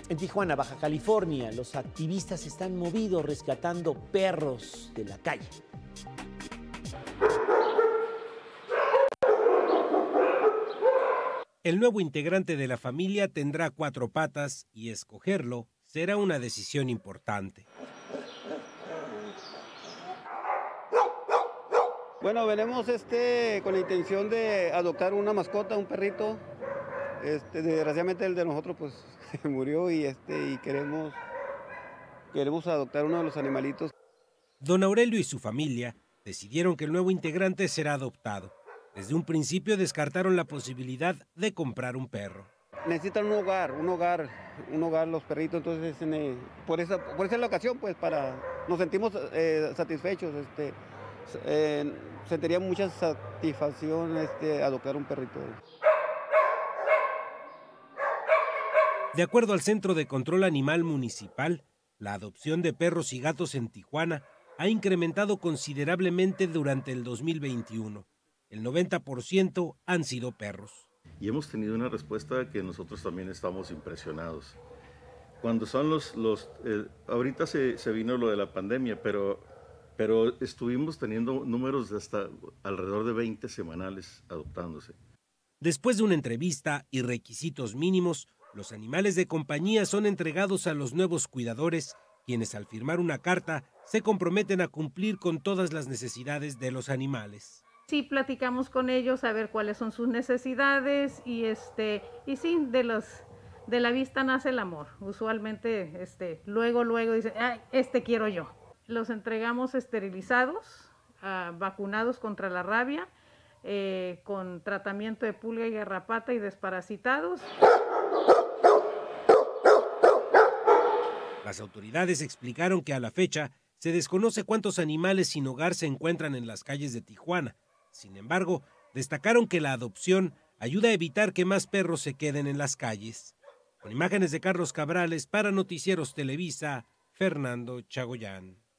En Tijuana, Baja California, los activistas están movidos rescatando perros de la calle. El nuevo integrante de la familia tendrá 4 patas y escogerlo será una decisión importante. Bueno, venimos con la intención de adoptar una mascota, un perrito. Desgraciadamente el de nosotros pues murió y queremos adoptar uno de los animalitos. Don Aurelio y su familia decidieron que el nuevo integrante será adoptado. Desde un principio descartaron la posibilidad de comprar un perro. Necesitan un hogar los perritos, entonces por esa es la ocasión, pues nos sentimos satisfechos, sentiría mucha satisfacción adoptar un perrito. De acuerdo al Centro de Control Animal Municipal, la adopción de perros y gatos en Tijuana ha incrementado considerablemente durante el 2021. El 90% han sido perros. Y hemos tenido una respuesta que nosotros también estamos impresionados. Cuando son ahorita se vino lo de la pandemia, pero estuvimos teniendo números de hasta alrededor de 20 semanales adoptándose. Después de una entrevista y requisitos mínimos, los animales de compañía son entregados a los nuevos cuidadores, quienes al firmar una carta se comprometen a cumplir con todas las necesidades de los animales. Sí, platicamos con ellos a ver cuáles son sus necesidades y sí, de la vista nace el amor. Usualmente luego dicen, quiero yo. Los entregamos esterilizados, vacunados contra la rabia, con tratamiento de pulga y garrapata y desparasitados. Las autoridades explicaron que a la fecha se desconoce cuántos animales sin hogar se encuentran en las calles de Tijuana. Sin embargo, destacaron que la adopción ayuda a evitar que más perros se queden en las calles. Con imágenes de Carlos Cabrales para Noticieros Televisa, Fernando Chagoyán.